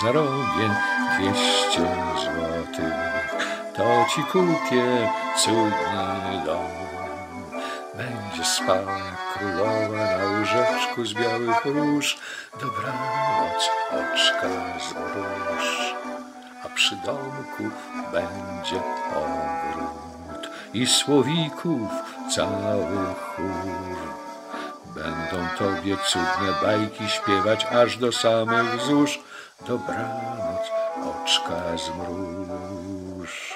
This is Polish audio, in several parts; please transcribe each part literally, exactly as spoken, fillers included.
zarobię dwieście złotych, to ci kupię cudny dom. Będzie spała jak królowa na łóżeczku z białych róż. Dobranoc, oczka zmruż. A przy domku będzie ogród i słowików cały chór. Będą tobie cudne bajki śpiewać aż do samych zórz. Dobranoc, oczka zmruż.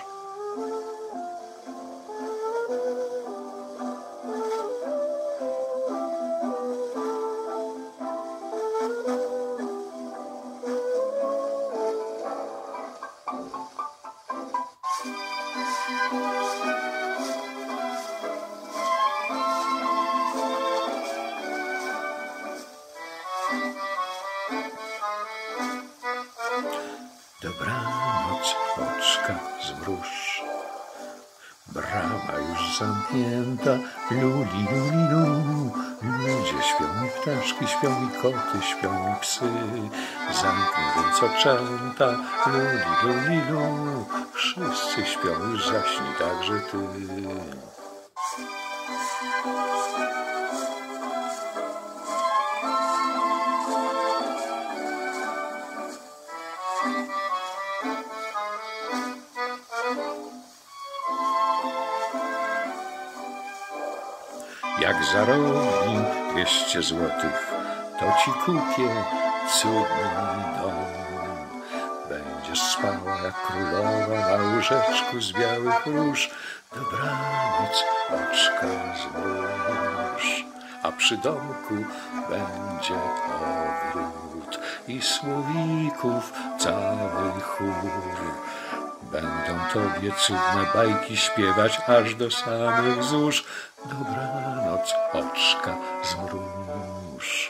Dobranoc, oczka zmruż. Brama już zamknięta, luli, luli, lu. Ludzie śpią i ptaszki śpią i koty śpią i psy. Zamknij więc oczęta, luli, luli, lu. Wszyscy śpią, już zaśnij także ty. Jak zarobi dwieście złotych, to ci kupię cudny dom. Będziesz spała jak królowa na łóżeczku z białych róż. Dobranoc, oczka zmruż. A przy domku będzie ogród i słowików cały chór. Będą tobie cudne bajki śpiewać aż do samych zórz. Dobranoc, oczka zmruż.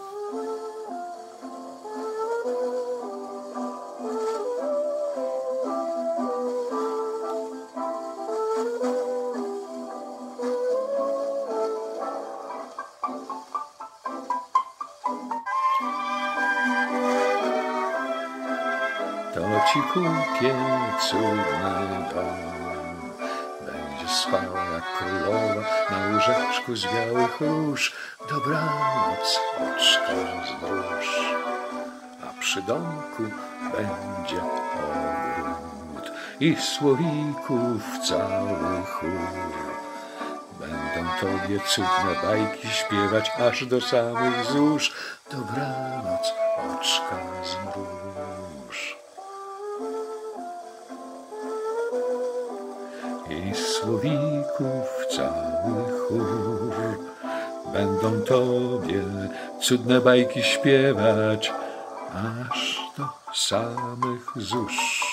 To ci kupię cudny dom. Będziesz spała jak królowa na łóżeczku z białych róż. Dobranoc, oczka zmruż. A przy domku będzie ogród i słowików cały chór. Będą tobie cudne bajki śpiewać aż do samych zórz. Dobranoc, oczka zmruż. I słowików cały chór. Będą tobie cudne bajki śpiewać aż do samych zórz.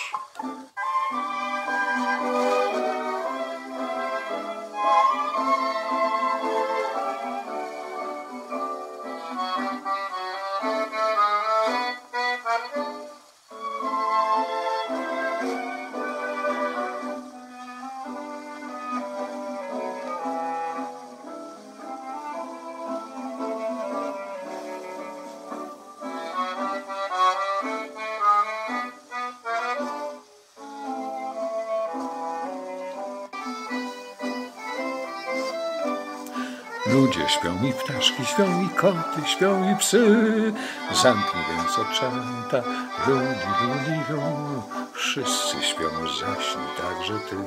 Ludzie śpią i ptaszki śpią i koty śpią i psy. Zamknij więc oczęta, luli, luli, lu. Wszyscy śpią, zaśnij także ty.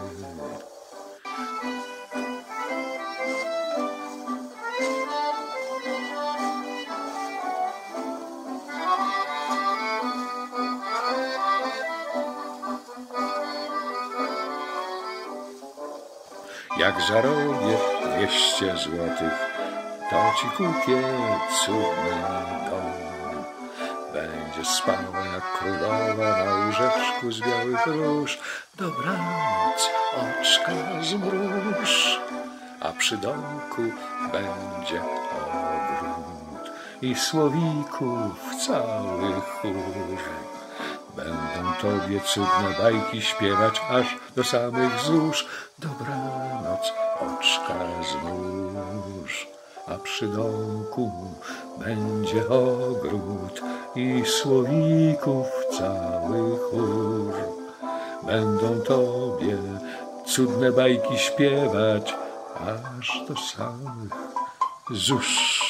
Jak zarobię dwieście złotych, to ci kupię cudny dom. Będziesz spała jak królowa na łóżeczku z białych róż. Dobranoc, oczka zmruż. A przy domku będzie ogród i słowików cały chór. Będą tobie cudne bajki śpiewać aż do samych zórz. Dobranoc, oczka zmruż. A przy domku będzie ogród i słowików cały chór. Będą tobie cudne bajki śpiewać, aż do samych zusz.